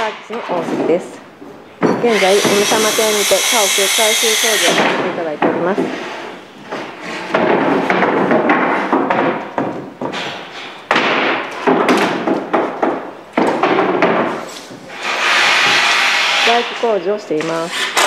アーティスの大杉です。現在、M様邸にて家屋改修工事をさせていただいております。大工工事をしています。